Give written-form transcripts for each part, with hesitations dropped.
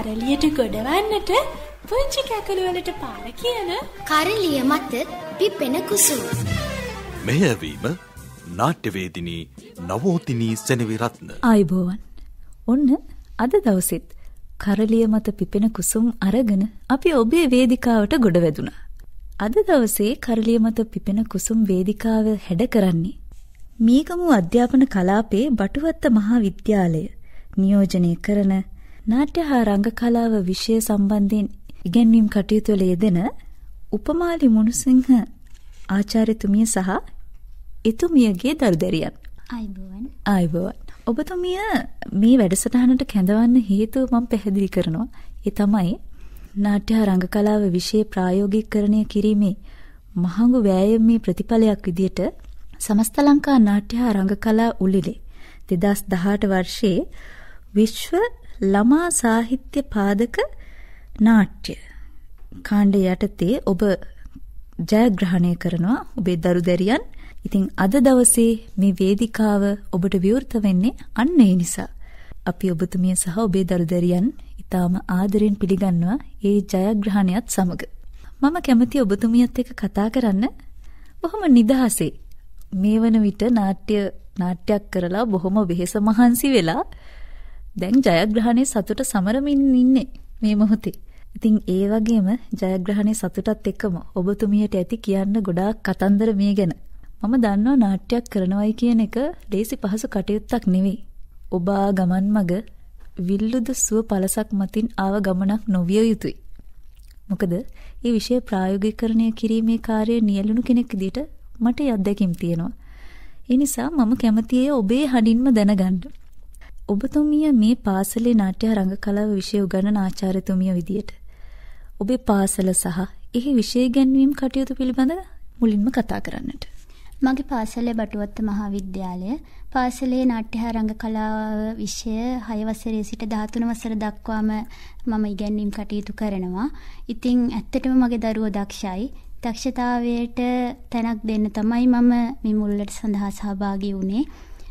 කරලියට ගොඩවන්නට පුංචි කැකුළු වලට පාර කියන කරලිය මත පිපෙන කුසුම. මෙහෙයවීම නාට්‍යවේදිනී නවෝතිනී සෙනවිරත්න. ආයුබෝවන්. ඔන්න අද දවසෙත් කරලිය මත පිපෙන කුසුම් අරගෙන අපි ඔබේ වේදිකාවට ගොඩ වැදුණා. අද දවසේ කරලිය මත පිපෙන කුසුම් වේදිකාව හැඩ කරන්නේ මීගමු අධ්‍යාපන කලාපයේ බටුවත්ත මහා විද්‍යාලය නියෝජනය කරන නාට්‍ය හා රංග කලාව විෂය සම්බන්ධයෙන් ඉගැන්වීම් කටයුතු වල යෙදෙන උපමාලි මුණුසිංහ ආචාර්යතුමිය සහ එතුමියගේ දරුදැරියන්. ආයුබෝවන්. ඔබතුමිය මේ වැඩසටහනට කැඳවන්න හේතුව මම පැහැදිලි කරනවා. ඒ තමයි නාට්‍ය හා රංග කලාව විෂය ප්‍රායෝගිකකරණය කිරීමේ මහඟු වෑයමේ ප්‍රතිඵලයක් විදියට සමස්ත ලංකා නාට්‍ය හා රංග කලා උළෙලේ 2018 වර්ෂයේ විශ්ව ළමා සාහිත්‍ය පාදක නාට්‍ය කාණ්ඩ යටතේ ඔබ ජයග්‍රහණය කරනවා ඔබේ දරුදැරියන්. ඉතින් අද දවසේ මේ වේදිකාව ඔබට විවෘත වෙන්නේ අන්න ඒ නිසා. අපි ඔබතුමිය සහ ඔබේ දරුදැරියන් ඉතාම ආදරෙන් පිළිගන්නවා ඒ ජයග්‍රහණයත් සමග. මම කැමති ඔබතුමියත් එක්ක කතා කරන්න බොහොම නිදහසේ. මේ වන විට නාට්‍යයක් කරලා බොහොම වෙහෙස මහන්සි වෙලා දැන් ජයග්‍රහණයේ සතුට සමරමින් ඉන්නේ මේ මොහොතේ. ඉතින් ඒ වගේම ජයග්‍රහණයේ සතුටත් එක්කම ඔබතුමියට ඇති කියන්න ගොඩාක් කතන්දර මේ ගැන. මම දන්නවා නාට්‍යයක් කරනවයි කියන එක ලේසි පහසු කටයුත්තක් නෙවෙයි. ඔබ ගමන් මග විල්ලුද සුව පළසක් මතින් ආව ගමනක් නොවිය යුතුයි. මොකද මේ විෂය ප්‍රායෝගිකකරණය කිරීමේ කාර්යය නියැලුණු කෙනෙක් විදිහට මට අත්දැකීම් තියෙනවා. ඒ නිසා මම කැමතියි ඔබේ හඬින්ම දැනගන්න. ඔබතුමිය මේ පාසලේ නාට්‍ය රංග කලාව විෂය උගන්වන ආචාර්යතුමිය විදියට ඔබේ පාසල සහ එහි විෂය ගැන්වීම් කටයුතු පිළිබඳ මුලින්ම කතා කරන්නට. මගේ පාසලේ බටුවත්ත මහා විද්‍යාලය පාසලේ නාට්‍ය හා රංග කලාව විෂය 6 වසරේ සිට 13 වසර දක්වාම මම ඉගැන්වීම් කටයුතු කරනවා. ඉතින් ඇත්තටම මගේ දරුවෝ දක්ෂයි. දක්ෂතාවයට තැනක් දෙන්න තමයි මම මේ මුල්ලට සඳහා සහභාගී වුණේ.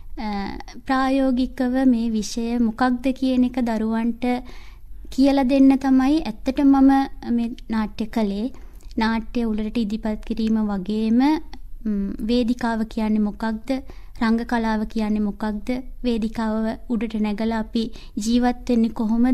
ප්‍රායෝගිකව මේ විෂය මොකක්ද කියන එක දරුවන්ට කියලා දෙන්න තමයි ඇත්තටම මම මේ නාට්‍ය කළේ. නාට්‍ය උළෙලට ඉදිරිපත් කිරීම වගේම වේදිකාව කියන්නේ මොකක්ද, රංග කලාව කියන්නේ මොකක්ද, වේදිකාව උඩට නැගලා අපි ජීවත් වෙන්නේ කොහොමද,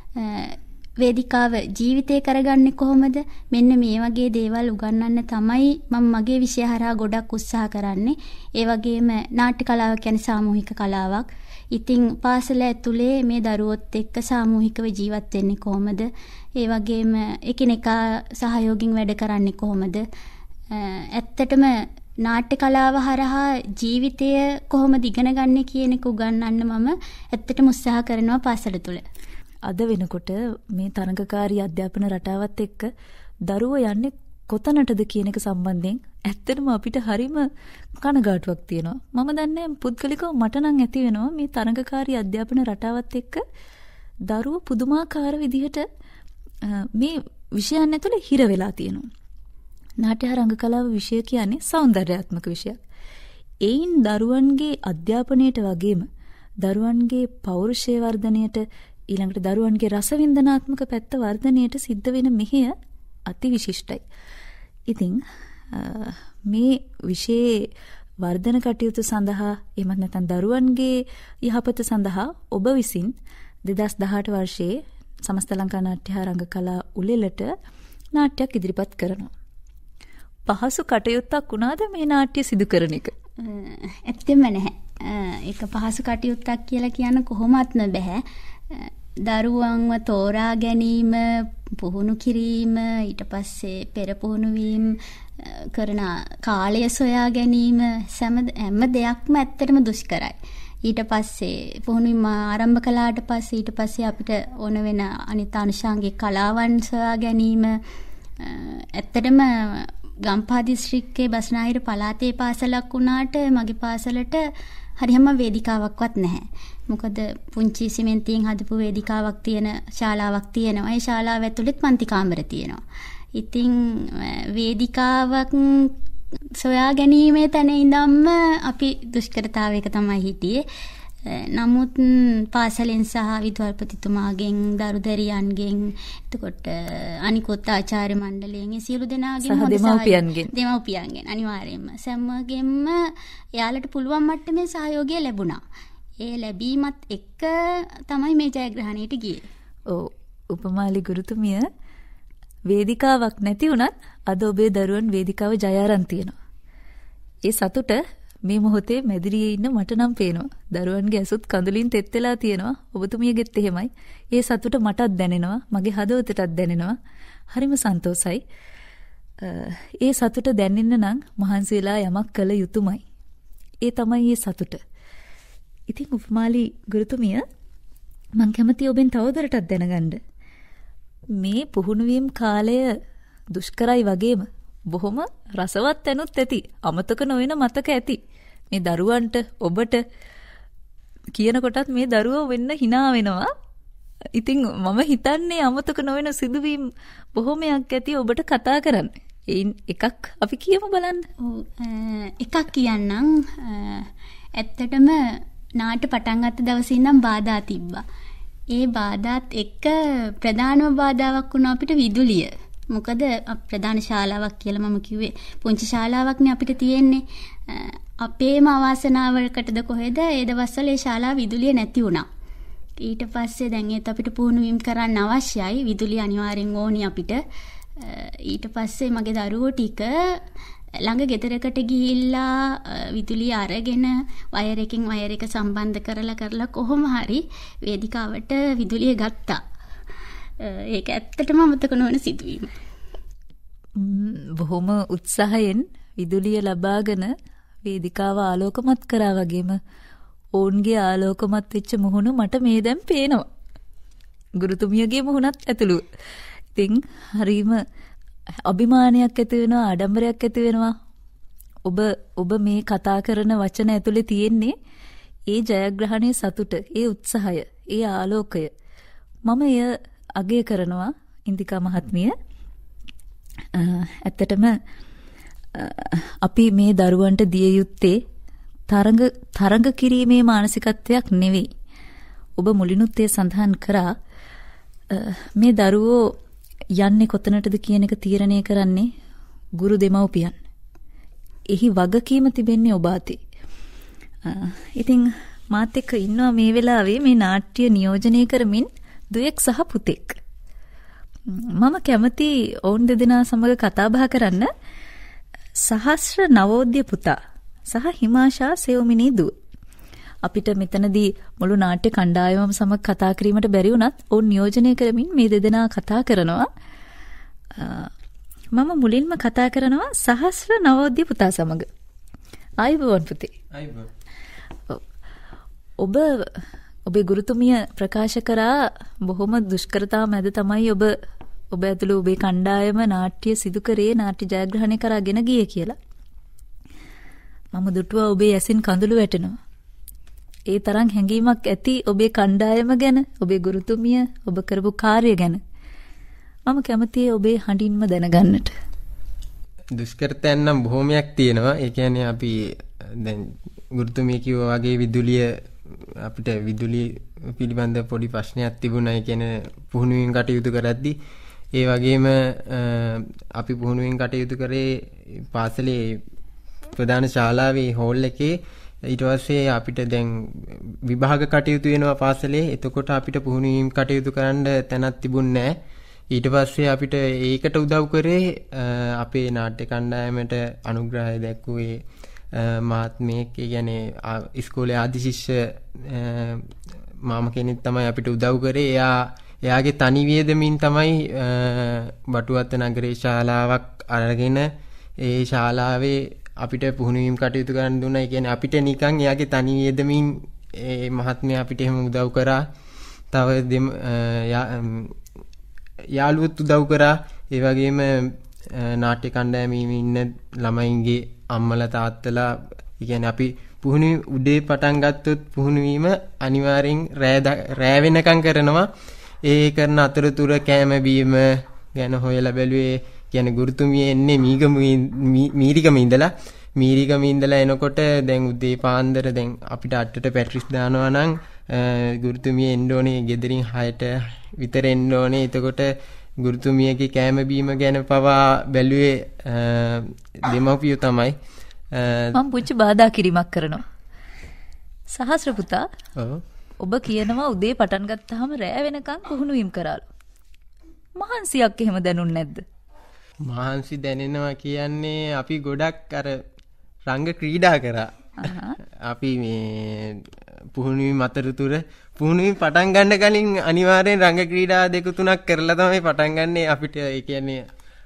වේදිකාව ජීවිතේ කරගන්නේ කොහොමද, මෙන්න මේ වගේ දේවල් උගන්වන්න තමයි මම මගේ විෂය හරහා ගොඩක් උත්සාහ කරන්නේ. ඒ වගේම නාට්‍ය කලාව කියන්නේ සාමූහික කලාවක්. ඉතින් පාසල ඇතුලේ මේ දරුවොත් එක්ක සාමූහිකව ජීවත් වෙන්නේ කොහොමද, ඒ වගේම එකිනෙකා සහයෝගයෙන් වැඩ කරන්නේ කොහොමද, ඇත්තටම නාට්‍ය කලාව හරහා ජීවිතය කොහොමද ඉගෙන ගන්න කියන එක උගන්වන්න මම ඇත්තටම උත්සාහ කරනවා පාසල තුල. අද වෙනකොට මේ තරඟකාරී අධ්‍යාපන රටාවත් එක්ක දරුවෝ යන්නේ කොතනටද කියන එක සම්බන්ධයෙන් ඇත්තටම අපිට හරිම කනගාටුවක් තියෙනවා. මම දන්නේ පුද්ගලිකව මට නම් ඇති වෙනවා මේ තරඟකාරී අධ්‍යාපන රටාවත් එක්ක දරුවෝ පුදුමාකාර විදිහට මේ විෂයන් ඇතුලේ හිර වෙලා තියෙනවා. නාට්‍ය රංග කලාව විෂය කියන්නේ සෞන්දර්යාත්මක විෂයක්. ඒයින් දරුවන්ගේ අධ්‍යාපනයට වගේම දරුවන්ගේ පෞරුෂය වර්ධනයට ඊළඟට දරුවන්ගේ රසවින්දනාත්මක පැත්ත වර්ධනයට සිද්ධ වෙන මෙහෙය අති විශිෂ්ටයි. ඉතින් මේ විෂයේ වර්ධන කටයුතු සඳහා එහෙමත් නැත්නම් දරුවන්ගේ යහපත සඳහා ඔබ විසින් 2018 වර්ෂයේ සමස්ත ලංකා නාට්‍ය රංග කලා උළෙලට නාට්‍යයක් ඉදිරිපත් කරනවා. පහසු කටයුත්තක් වුණාද මේ නාට්‍ය සිදු කරන එක? ඇත්තෙම නැහැ. ඒක පහසු කටයුත්තක් කියලා කියන්න කොහොමත්ම බෑ. දරුවන්ව තෝරා ගැනීම, පුහුණු කිරීම, ඊට පස්සේ පෙර පුහුණු වීම කරන කාලය සොයා ගැනීම හැම දෙයක්ම ඇත්තටම දුෂ්කරයි. ඊට පස්සේ පුහුණුවීම ආරම්භ කළාට පස්සේ ඊට පස්සේ අපිට ඕන වෙන අනිත් අනුශාංගික කලාවන් සොයා ගැනීම ඇත්තටම ගම්පහ දිස්ත්‍රික්කයේ බස්නාහිර පළාතේ පාසලක් වුණාට මගේ පාසලට හරියම වේදිකාවක්වත් නැහැ. මොකද පුංචි සිමෙන්තියෙන් හදපු වේදිකාවක් තියෙන ශාලාවක් තියෙනවා. ඒ ශාලාව ඇතුළෙත් පන්ති කාමර තියෙනවා. ඉතින් වේදිකාවක් සොයා ගැනීමේ තැන ඉඳන්ම අපි දුෂ්කරතාවයක තමයි හිටියේ. නමුත් පාසලෙන් සහ විදුහල්පතිතුමාගෙන් දරුදැරියන්ගෙන් එතකොට අනිකුත් ආචාර්ය මණ්ඩලයෙන් සියලු දෙනාගෙන් සහ දෙමව්පියන්ගෙන් අනිවාර්යයෙන්ම සෑමගෙම එයාලට පුළුවන් මට්ටමේ සහයෝගය ලැබුණා. ඒ ලැබීමත් එක්ක තමයි මේ ජයග්‍රහණයට ගියේ. ඔව් උපමාලි ගුරුතුමිය වේදිකාවක් නැති වුණත් අද ඔබේ දරුවන් වේදිකාව ජය අරන් තියෙනවා. ඒ සතුට මේ මොහොතේ මැදිරියේ ඉන්න මට නම් පේනවා. දරුවන්ගේ ඇසුත් කඳුලින් තෙත් වෙලා තියෙනවා. ඔබතුමියගෙත් එහෙමයි. ඒ සතුට මටත් දැනෙනවා. මගේ හදවතටත් දැනෙනවා. හරිම සන්තෝසයි. ඒ සතුට දැනෙන්න නම් මහන්සි වෙලා යමක් කළ යුතුමයි. ඒ තමයි මේ සතුට. ඉතින් උපමාලි ගුරුතුමිය මම කැමතියි ඔබෙන් තවදුරටත් දැනගන්න. මේ පුහුණු වීම කාලය දුෂ්කරයි වගේම බොහොම රසවත් ඇනුත් ඇති. අමතක නොවන මතක ඇති. මේ දරුවන්ට ඔබට කියන කොටත් මේ දරුවෝ වෙන්න hina වෙනවා. ඉතින් මම හිතන්නේ අමතක නොවන සිදුවීම් බොහොමයක් ඇති ඔබට කතා කරන්න. ඒයින් එකක් අපි කියමු බලන්න. එකක් කියන්නම්. ඇත්තටම නාට්‍ය පටන් ගත්ත දවසේ ඉඳන් බාධා තිබ්බා. ඒ බාධාත් එක්ක ප්‍රධානම බාධාවක් වුණා අපිට විදුලිය. මොකද ප්‍රධාන ශාලාවක් කියලා මම කිව්වේ පුංචි ශාලාවක්නේ අපිට තියෙන්නේ. අපේම අවාසනාවකටද කොහෙද ඒ දවස්වල ඒ ශාලාව විදුලිය නැති වුණා. ඊට පස්සේ දැන් ඒත් අපිට පුහුණු වීම කරන්න අවශ්‍යයි. විදුලිය අනිවාර්යෙන් ඕනි අපිට. ඊට පස්සේ මගේ දරුවෝ ටික ළඟ ගෙදරකට ගිහිල්ලා විදුලිය අරගෙන වයර් එකකින් වයර් එක සම්බන්ධ කරලා කොහොම හරි වේදිකාවට විදුලිය ගත්තා. ඒක ඇත්තටම අමතක නොවන සිදුවීම. බොහොම උත්සාහයෙන් විදුලිය ලබාගෙන වේදිකාව ආලෝකමත් කරා වගේම ඔවුන්ගේ ආලෝකමත් වෙච්ච මුහුණ මට මේ දැන් පේනවා. ගුරුතුමියගේ මුහුණත් ඇතුළු. ඉතින් හරීම අභිමානයක් ඇති වෙනවා, ආඩම්බරයක් ඇති වෙනවා. ඔබ මේ කතා කරන වචන ඇතුලේ තියෙන්නේ ඒ ජයග්‍රහණයේ සතුට, ඒ උත්සාහය, ඒ ආලෝකය. මම එය අගය කරනවා ඉන්දිකා මහත්මිය. ඇත්තටම අපි මේ දරුවන්ට දිය යුත්තේ තරඟ කිරීමේ මානසිකත්වයක් නෙවෙයි. ඔබ මුලිනුත් ඒ සඳහන් කරා මේ දරුවෝ යන්නේ කොතනටද කියන එක තීරණය කරන්නේ ගුරු දෙමව්පියන්. එහි වගකීම තිබෙන්නේ ඔබ අතේ. ඉතින් මාත් එක්ක ඉන්නවා මේ වෙලාවේ මේ නාට්‍ය නියෝජනය කරමින් දුවෙක් සහ පුතෙක්. මම කැමති ඔවුන් දෙදෙනා සමග කතා බහ කරන්න. සහස්‍ර නවෝද්‍ය පුතා සහ හිමාෂා සෙවමිනී දුව. අපිට මෙතනදී මුළු නාට්‍ය කණ්ඩායමම සමග කතා කිරීමට බැරි වුණත් ඔවුන් නියෝජනය කරමින් මේ දෙදෙනා කතා කරනවා. මම මුලින්ම කතා කරනවා සහස්‍ර නවෝද්‍ය පුතා සමග. ආයුබෝවන් පුතේ. ආයුබෝවන්. ඔබේ ගුරුතුමිය ප්‍රකාශ කරා බොහොම දුෂ්කරතා මැද තමයි ඔබ ඇතුළු ඔබේ කණ්ඩායම නාට්‍ය සිදු කරේ, නාට්‍ය ජයග්‍රහණය කරගෙන ගියේ කියලා. මම දුටුවා ඔබේ ඇසින් කඳුළු වැටෙනවා. ඒ තරම් හැඟීමක් ඇති ඔබේ කණ්ඩායම ගැන, ඔබේ ගුරුතුමිය, ඔබ කරපු කාර්ය ගැන. මම කැමතියි ඔබේ හඬින්ම දැනගන්නට. දුෂ්කරතයන් නම් බොහොමයක් තියෙනවා. ඒ කියන්නේ අපි දැන් ගුරුතුමිය කිව්වා වගේ විදුලිය අපිට විදුලිය පිළිබඳ පොඩි ප්‍රශ්නයක් තිබුණා. ඒ කියන්නේ පුහුණුවෙන් කටයුතු කරද්දී ඒ වගේම අපි පුහුණුවෙන් කටයුතු කරේ පාසලේ ප්‍රධාන ශාලාවේ හෝල් එකේ. ඊට පස්සේ අපිට දැන් විභාග කටයුතු වෙනවා පාසලේ. එතකොට අපිට පුහුණුවීම් කටයුතු කරන්න තැනක් තිබුණේ නැහැ. ඊට පස්සේ අපිට ඒකට උදව් කරේ අපේ නාට්‍ය කණ්ඩායමට අනුග්‍රහය දැක්වුවේ මහත්මයෙක්. ඒ කියන්නේ ඉස්කෝලේ ආදි ශිෂ්‍ය මාම කෙනෙක් තමයි අපිට උදව් කරේ. එයාගේ තනි වියදමින් තමයි බටුවත්ත නගරේ ශාලාවක් අරගෙන ඒ ශාලාවේ අපිට පුහුණුවීම් කටයුතු කරන්න දුන්නා. ඒ කියන්නේ අපිට නිකන් එයාගේ තනි වේදමින් ඒ මහත්මයා අපිට එහෙම උදව් කරා. තව යාළුවොත් උදව් කරා. ඒ වගේම නාට්‍ය කණ්ඩායමේ ඉන්න ළමයින්ගේ අම්මලා තාත්තලා, ඒ කියන්නේ අපි පුහුණුවීම උදේ පටන් ගත්තොත් පුහුණුවීම අනිවාර්යෙන් රෑ වෙනකම් කරනවා. ඒ කරන අතරතුර කෑම බීම ගැන හොයලා බැලුවේ. කියන්නේ ගුරුතුමිය එන්නේ මීරිගම ඉඳලා. මීරිගම ඉඳලා එනකොට දැන් උදේ පාන්දර දැන් අපිට 8ට පැට්‍රිස් දානවා නම් ගුරුතුමිය එන්න ඕනේ ගෙදරින් 6ට විතර එන්න ඕනේ. එතකොට ගුරුතුමියගේ කෑම බීම ගැන පවා බැලුවේ දෙමව්පියෝ තමයි. මම පුංචි බාධා කිරීමක් කරනවා. සහස්‍ර පුතා. ඔබ කියනවා උදේ පටන් ගත්තාම රෑ වෙනකන් පුහුණු වීම කරාලු. මහන්සියක් එහෙම දැනුන්නේ නැද්ද? මහන්සි දැනෙනවා කියන්නේ අපි ගොඩක් අර රංග ක්‍රීඩා කරා. අපි මේ පුහුණුවීම් අතරතුර පුහුණුවීම් පටන් ගන්න කලින් අනිවාර්යෙන් රංග ක්‍රීඩා දෙක තුනක් කරලා තමයි පටන් ගන්නේ. අපිට ඒ කියන්නේ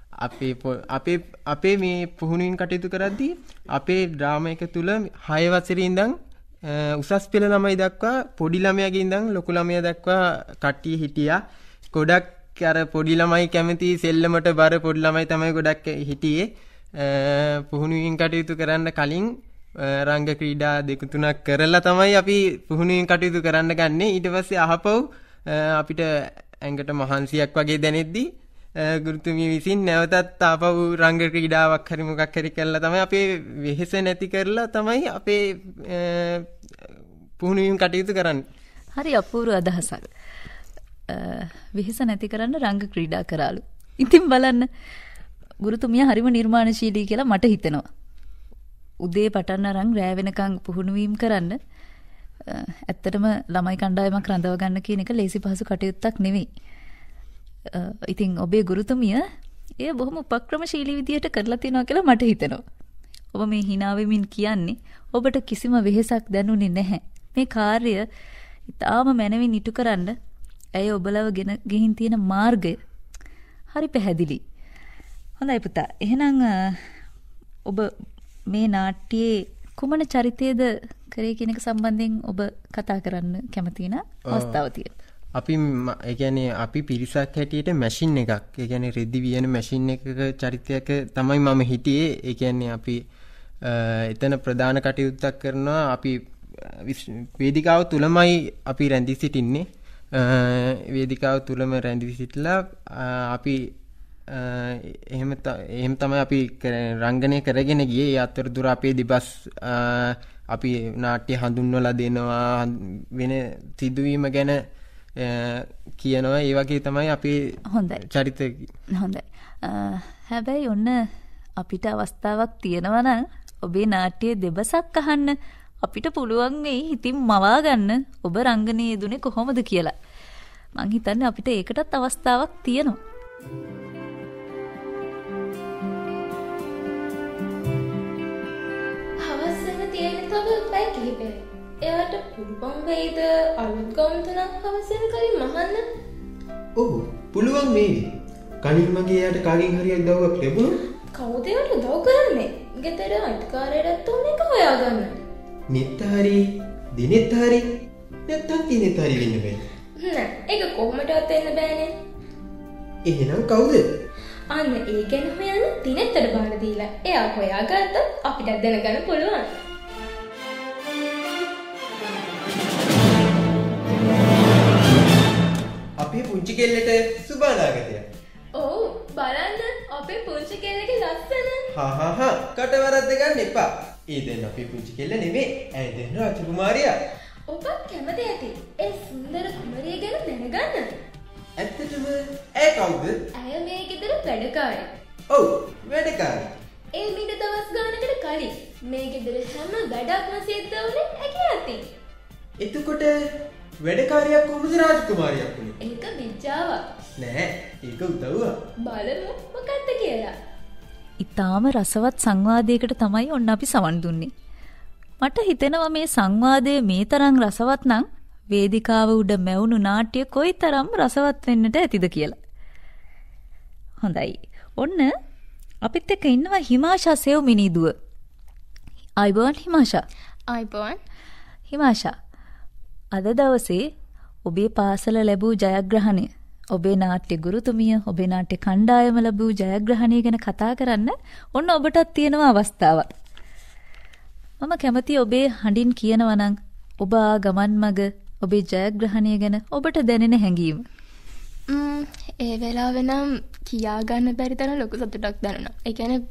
අපේ මේ පුහුණුවීම් කටයුතු කරද්දී අපේ ඩ්‍රාමා එක තුල 6 වසරේ ඉඳන් උසස් පෙළ ළමයි දක්වා පොඩි ළමයාගේ ඉඳන් ලොකු ළමයා දක්වා කට්ටිය හිටියා. ගොඩක් අර පොඩි ළමයි කැමති සෙල්ලමට බර පොඩි ළමයි තමයි ගොඩක් හිටියේ. පුහුණුවීම් කටයුතු කරන්න කලින් රංග ක්‍රීඩා දෙක තුනක් කරලා තමයි අපි පුහුණුවීම් කටයුතු කරන්න ගන්නේ. ඊට පස්සේ අහපව් අපිට ඇඟට මහන්සියක් වගේ දැනෙද්දී ගුරුතුමිය විසින් නැවතත් ආපහු රංග ක්‍රීඩාවක් හරි මොකක් හරි කරලා තමයි අපේ වෙහෙස නැති කරලා තමයි අපේ පුහුණුවීම් කටයුතු කරන්නේ. හරි අපූර්ව අදහසක්. වෙහෙස නැති කරන්න රංග ක්‍රීඩා කරාලු. ඉතින් බලන්න ගුරුතුමිය හරිම නිර්මාණශීලී කියලා මට හිතෙනවා. උදේ පටන් අරන් රෑ වෙනකන් පුහුණුවීම් කරන්න ඇත්තටම ළමයි කණ්ඩායමක් රඳව ගන්න කියන එක ලේසි පහසු කටයුත්තක් නෙවෙයි. ඉතින් ඔබේ ගුරුතුමිය ඒ බොහොම උපක්‍රමශීලී විදියට කරලා තියෙනවා කියලා මට හිතෙනවා. ඔබ මේ hina වෙමින් කියන්නේ ඔබට කිසිම වෙහෙසක් දැනුනේ නැහැ. මේ කාර්යය ඉතාම මනමින් ඉටු කරන්න ඇය ඔබලව ගෙහින් තියෙන මාර්ගය හරි පැහැදිලි. හොඳයි පුතා. එහෙනම් ඔබ මේ නාට්‍යයේ කුමන චරිතයේද කරේ කියන එක සම්බන්ධයෙන් ඔබ කතා කරන්න කැමති න අවස්ථාව තියෙනවා. අපි ඒ කියන්නේ අපි පිරිසක් හැටියට මැෂින් එකක්. ඒ කියන්නේ රෙදි වියන මැෂින් එකක චරිතයක තමයි මම හිටියේ. ඒ කියන්නේ අපි එතන ප්‍රධාන කටයුත්තක් කරනවා. අපි වේදිකාව තුලමයි අපි රැඳී සිටින්නේ. වේදිකාව තුලම රැඳී සිටලා අපි එහෙම තමයි අපි රංගනය කරගෙන ගියේ. ඒ අතරතුර අපේ දිබස් අපි නාට්‍ය හඳුන්වලා දෙනවා, වෙන සිදුවීම ගැන කියනවා. ඒ වගේ තමයි අපේ චරිත. හොඳයි. හැබැයි ඔන්න අපිට අවස්ථාවක් තියෙනවා නම් ඔබේ නාට්‍යයේ දෙබසක් අහන්න අපිට පුළුවන් වෙයි හිතින් මවා ගන්න ඔබ රංගනයේ යෙදුනේ කොහොමද කියලා. මං හිතන්නේ අපිට ඒකටත් අවස්ථාවක් තියෙනවා. හවස් වෙන තියෙන තව පැය කිහිපයක්. එයාට පුළුවන් වෙයිද අලුත් ගම් තුනක් හවස් වෙන කලින් මහන්න? ඔව් පුළුවන් වේවි. කලින් මගේ එයාට කාගෙන් හරියක් දවුවක් ලැබුණා. කවුද එයාට දව් කරන්නේ? ගෙදර අයිතිකාරයටත් උන් එක හොයාගන්න. නිත් හරි දිනෙත් හරි නැත්තම් දිනෙත් හරි වෙන්න බෑ. නෑ ඒක කොහොමදවත් වෙන්න බෑනේ. එහෙනම් කවුද? අන්න ඒ ගැන හොයන්න දිනෙත්තට බාර දීලා එයා හොයාගත්තත් අපිට දැනගන්න පුළුවන්. අපේ පුංචි කෙල්ලට සුබානාගතයක්. ඔව් බලන්න අපේ පුංචි කෙල්ලගේ ලස්සන. හා කට වරද්ද ගන්න එපා. ඒ දෙන්න අපේ පුංචි කෙල්ල නෙමෙයි. ඇය දෙන්න රාජකුමාරියා. ඔබත් කැමති ඇති ඒ සුන්දර කුමරිය ගැන දැනගන්න. ඇත්තටම ඇය කවුද? ඇය මේ ගෙදර වැඩකාරී. ඔව් වැඩකාරී. ඒ මීට දවස් ගානකට කලින් මේ ගෙදර හැම වැඩක්ම සිද්ධ වුණේ ඇගේ අතින්. එතකොට වැඩකාරියක් කොහොමද රාජකුමාරියක් වුනේ? ඒක විජ්ජාවක්. නෑ ඒක උදව්වක්. බලමු මොකක්ද කියලා. ඊටාම රසවත් සංවාදයකට තමයි ඔන්න අපි සවන් දුන්නේ. මට හිතෙනවා මේ සංවාදය මේ තරම් රසවත් නම් වේදිකාව උඩ මැවුණු නාට්‍ය කොයිතරම් රසවත් වෙන්නට ඇතිද කියලා. හොඳයි. ඔන්න අපිත් එක්ක ඉන්නවා හිමාෂා සෙව්මිනිදුව. අයිබෝන් හිමාෂා. අයිබෝන්. හිමාෂා. අද දවසේ ඔබේ පාසල ලැබූ ජයග්‍රහණය, ඔබේ නාට්‍ය ගුරුතුමිය, ඔබේ නාට්‍ය කණ්ඩායම ලැබූ ජයග්‍රහණය ගැන කතා කරන්න ඔන්න ඔබටත් තියෙනවා අවස්ථාවක්. මම කැමති ඔබේ හඬින් කියනවා නම් ඔබ ගමන් මග ඔබේ ජයග්‍රහණය ගැන ඔබට දැනෙන හැඟීම. ඒ වෙලාවෙ නම් කියා ගන්න බැරි තරම් ලොකු සතුටක් දැනුණා. ඒ කියන්නේ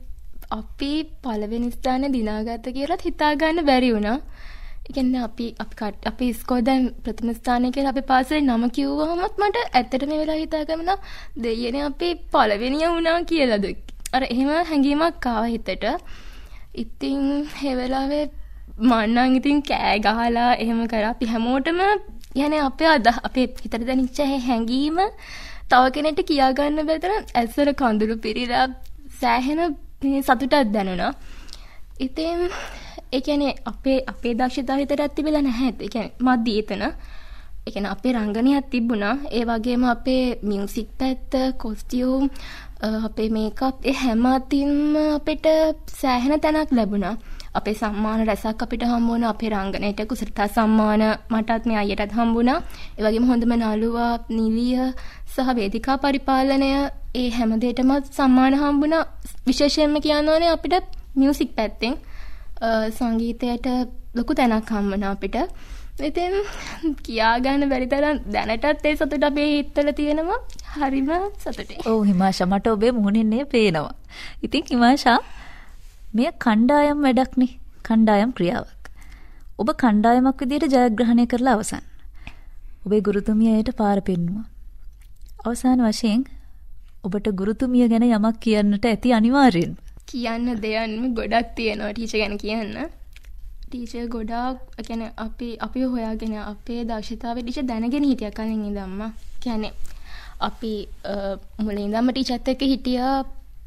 අපි පළවෙනි ස්ථානේ දිනාගත්ත කියලාත් හිතා ගන්න බැරි වුණා. ඒ කියන්නේ අපි ඉස්කෝලේ දැන් ප්‍රථම ස්ථානයේ කියලා අපි පාසලේ නම කිව්වහමත් මට ඇත්තටම මේ වෙලාව හිතා ගන්න දෙයියනේ අපි පළවෙනිය වුණා කියලාද. අර එහෙම හැඟීමක් ආවා හිතට. ඉතින් ඒ වෙලාවේ මන්නම් ඉතින් කෑ ගහලා එහෙම කරා. අපි හැමෝටම يعني අපේ හිතට දැනෙච්ච හැඟීම තව කෙනෙක්ට කියා ගන්න බැතර ඇස්සර කඳුළු පිරීලා සෑහෙන සතුටක් දැනුණා. ඉතින් ඒ කියන්නේ අපේ දක්ෂතාවය හිතට තිබිලා නැහැ. ඒ කියන්නේ මදි එතන. ඒ කියන්නේ අපේ රංගනයක් තිබුණා. ඒ වගේම අපේ මියුසික් පැත්ත, කොස්ටියුම්, අපේ මේකප් ඒ හැම අතින්ම අපිට සෑහෙන තැනක් ලැබුණා. අපේ සම්මාන රැසක් අපිට හම්බ වුණා. අපේ රංගනයට කුසලතා සම්මාන මටත් මේ අයියටත් හම්බ වුණා. ඒ වගේම හොඳම නළුවා, නිලිය සහ වේදිකා පරිපාලනය ඒ හැම දෙයකටම සම්මාන හම්බ වුණා. විශේෂයෙන්ම කියන්න ඕනේ අපිට මියුසික් පැත්තෙන් සංගීතයට ලොකු තැනක් හම්බ වුණා අපිට. ඉතින් කියා ගන්න බැරි තරම් දැනටත් ඒ සතුට අපේ හිතවල තියෙනවා. හරිම සතුටේ. ඔව් හිමාෂා, මට ඔබේ මුහුණින් පේනවා. ඉතින් හිමාෂා, මේ කණ්ඩායම් වැඩක්නේ. කණ්ඩායම් ක්‍රියාවක්. ඔබ කණ්ඩායමක් විදිහට ජයග්‍රහණය කරලා අවසන්. ඔබේ ගුරුතුමියට පාර පෙන්නුවා. අවසාන වශයෙන් ඔබට ගුරුතුමිය ගැන යමක් කියන්නට ඇති අනිවාර්යෙන්ම. කියන්න දෙයක් ගොඩක් තියෙනවා ටීචර් ගැන කියන්න. ටීචර් ගොඩාක් කියන්නේ අපි හොයාගෙන අපේ දක්ෂතාවය ටීචර් දැනගෙන හිටියා කලින් ඉඳන්ම. කියන්නේ අපි මුලින් ඉඳන්ම ටීචර්ත් එක්ක හිටියා.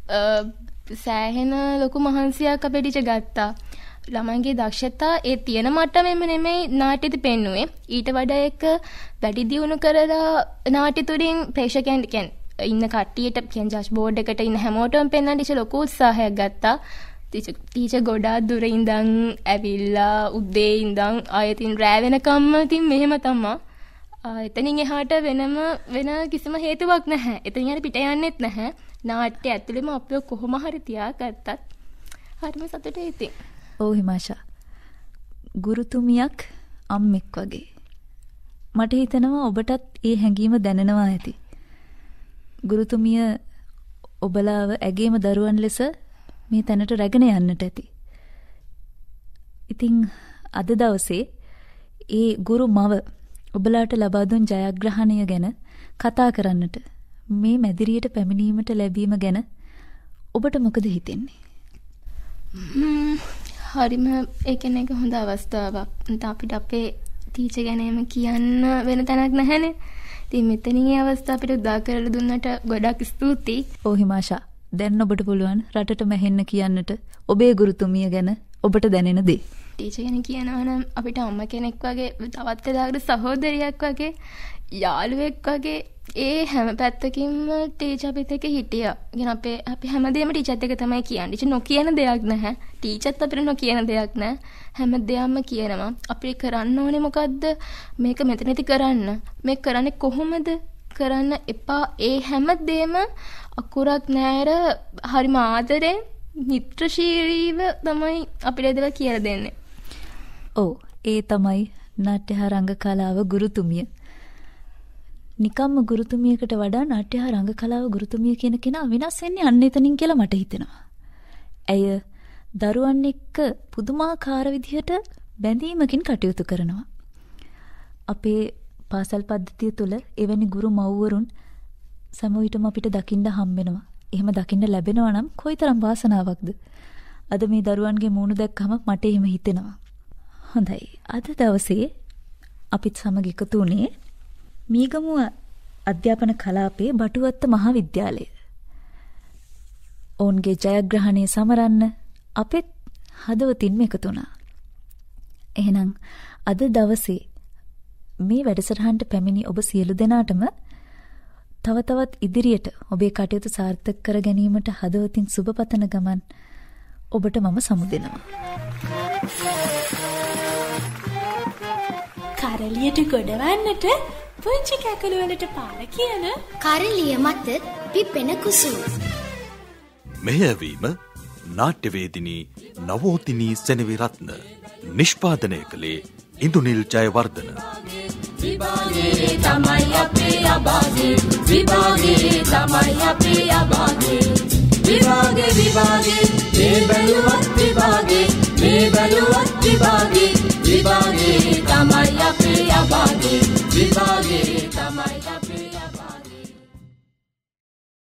සෑහෙන ලොකු මහන්සියක් අපේ ටීචර් ගත්තා. ළමයින්ගේ දක්ෂතා ඒ තියෙන මට්ටමෙම නෙමෙයි නාට්‍යෙදි පෙන්නුවේ. ඊට වඩා එක වැඩි දියුණු කරලා නාට්‍ය තුලින් ප්‍රේක්ෂකයන් කියන්නේ ඉන්න කට්ටියට කියන්නේ ජජ් බෝඩ් එකට ඉන්න හැමෝටම පෙන්වන්න ටීචර් ලොකු උත්සාහයක් ගත්තා. ටීචර් ගොඩාක් දුර ඉඳන් ඇවිල්ලා උදේ ඉඳන් ආයෙත් රෑ වෙනකම්ම ඉතින් මෙහෙම තමයි. එතනින් එහාට වෙන කිසිම හේතුවක් නැහැ. එතනින් හරි පිට යන්නෙත් නැහැ. නාට්‍ය ඇතුළෙම අපිව කොහොම හරි තියාගත්තත් හරිම සතුටුයි ඉතින්. ඔව් හිමාෂා, ගුරුතුමියක් අම්මෙක් වගේ. මට හිතෙනවා ඔබටත් ඒ හැඟීම දැනෙනවා ඇති. ගුරුතුමිය ඔබලාව ඇගේම දරුවන් ලෙස මේ තැනට රැගෙන යන්නට ඇති. ඉතින් අද දවසේ ඒ ගුරු මව ඔබලාට ලබා දුන් ජයග්‍රහණය ගැන කතා කරන්නට, මේ මැදිරියට පැමිණීමට ලැබීම ගැන ඔබට මොකද හිතෙන්නේ? හරිම ඒ කියන්නේ එක හොඳ අවස්ථාවක්. අපිට අපේ ටීචර් ගැනම කියන්න වෙන තැනක් නැහැනේ. ඉතින් මෙතනින් මේ අවස්ථාව අපිට උදා කරලා දුන්නට ගොඩක් ස්තුතියි. ඔව් හිමාෂා, දැන් ඔබට පුළුවන් රටටම හෙන්න කියන්නට ඔබේ ගුරුතුමිය ගැන ඔබට දැනෙන දේ. ටීචර් ගැන කියනවා නම් අපිට අම්ම කෙනෙක් වගේ, තවත් වෙලාවකට සහෝදරියක් වගේ, යාළුවෙක් වගේ ඒ හැම පැත්තකින්ම ටීචර් අපිත් එක්ක හිටියා. ඉතින් අපි හැමදේම ටීචර්ත් එක්ක තමයි කියන්නේ. ටීචර් නොකියන දෙයක් නැහැ. ටීචර්ත් අපිට නොකියන දෙයක් නැහැ. හැමදේම කියනවා. අපි කරන්න ඕනේ මොකද්ද? මේක මෙතනදී කරන්න. මේක කරන්නේ කොහොමද? කරන්න එපා. ඒ හැමදේම අකුරක් නැර හරිම ආදරෙන් මිත්‍රශීලීව තමයි අපිට ඒදලා කියලා දෙන්නේ. ඔව්, ඒ තමයි නාට්‍ය හා රංග කලාව ගුරුතුමිය. නිකම්ම ගුරුතුමියකට වඩා නාට්‍ය හා රංග කලාව ගුරුතුමිය කියන කෙනා වෙනස් වෙන්නේ අන්න එතනින් කියලා මට හිතෙනවා. ඇය දරුවන් එක්ක පුදුමාකාර විදිහට බැඳීමකින් කටයුතු කරනවා. අපේ පාසල් පද්ධතිය තුළ එවැනි ගුරු මව්වරුන් සමවිතම අපිට දකින්න හම්බෙනවා. එහෙම දකින්න ලැබෙනවා නම් කොයිතරම් වාසනාවක්ද. අද මේ දරුවන්ගේ මූණු දැක්කම මට එහෙම හිතෙනවා. හොඳයි. අද දවසේ අපිත් සමග එකතු වුණේ මීගමුව අධ්‍යාපන කලාපයේ බටුවත්ත මහාවිද්‍යාලය. ඔවුන්ගේ ජයග්‍රහණය සමරන්න අපිත් හදවතින්ම එකතු වුණා. එහෙනම් අද දවසේ මේ වැඩසටහනට පැමිණි ඔබ සියලු දෙනාටම තව තවත් ඉදිරියට ඔබේ කටයුතු සාර්ථක කර ගැනීමට හදවතින් සුබ පතන ගමන් ඔබට මම සමුදෙනවා. කරලියට ගොඩවන්නට පුංචි කැකුළු වලට පාර කියන කරලිය මත පිපෙන කුසුම්. මෙහෙයවීම නාට්‍යවේදිනී නවෝතිනී සෙනවිරත්න, නිෂ්පාදනය කළේ ඉන්දුනිල් ජයවර්ධන. විභාගේ තමයි අපේ අභාගේ, විභාගේ තමයි අපේ අභාගේ. විභාගේ විභාගේ මේ බැලුවත් විභාගේ මේ බැලුවත් විභාගේ විභාගේ තමයි අපේ අභාගේ විභාගේ තමයි අපේ